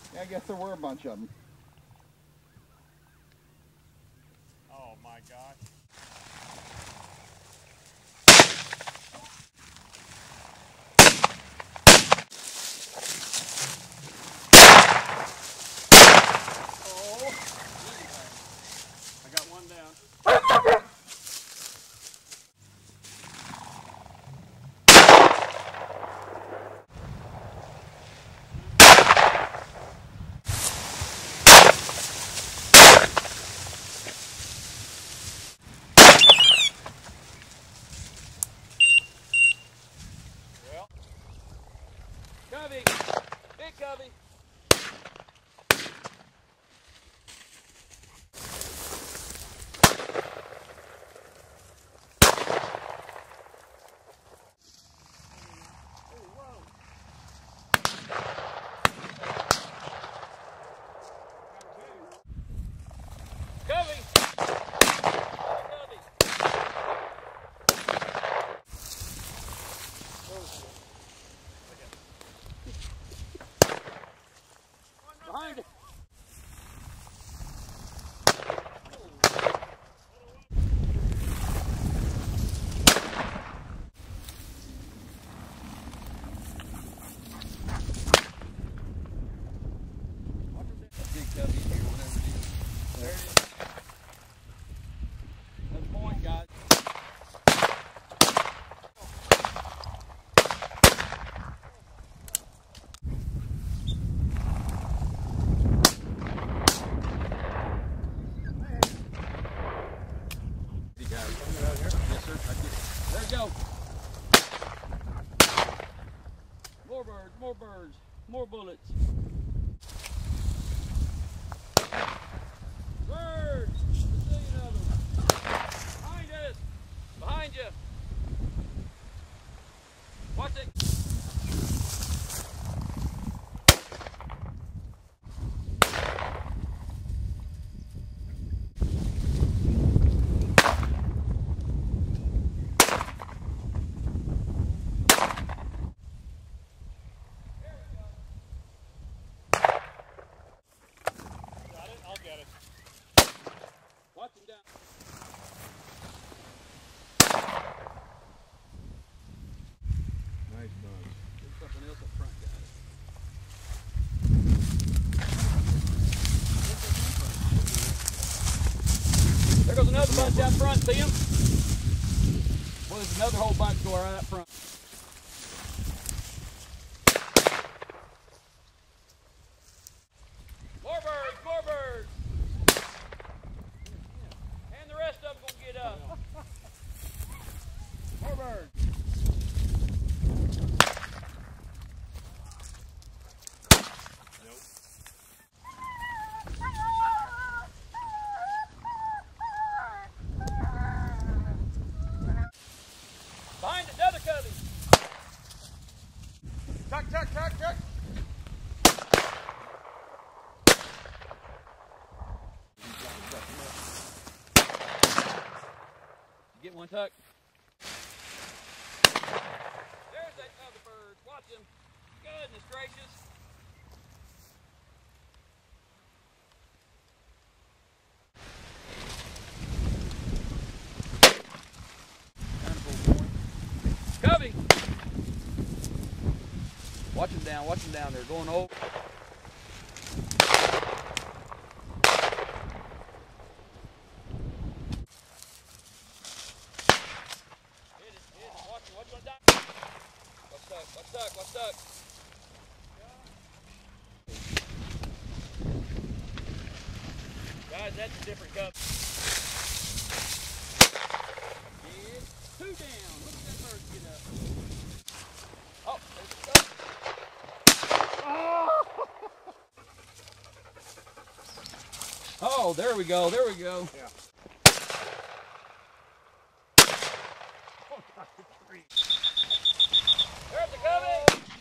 Yeah, I guess there were a bunch of them. Oh my gosh. Oh, I got one down. Covey! Big covey! Covey! Behind it! Big covey here, whatever it is. There it is. That's the point, guys. Yes, sir. There we go. More birds, more bullets. Birds! A zillion of them. Behind us! Behind you! Watch it! I'll get it. Watch him down. Nice bunch. There's something else up front, guys. There goes another bunch out front, see him? Well, there's another whole bunch going right up front. More birds, more birds! And the rest of them gonna get up. More birds. Behind it, another covey. Tuck, tuck, tuck, tuck. Get one tuck. There's that other bird. Watch him. Goodness gracious. Covey! Watch him down, they're going over. Hit it, watch him, on die. What's stuck? Guys, that's a different cup. Yeah, two down, look at that bird get up. Oh, there's a cup. Oh, there we go. Yeah. There's the covey.